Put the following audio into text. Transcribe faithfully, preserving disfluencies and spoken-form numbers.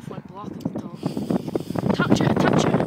both went black at the top. Touch it, touch it!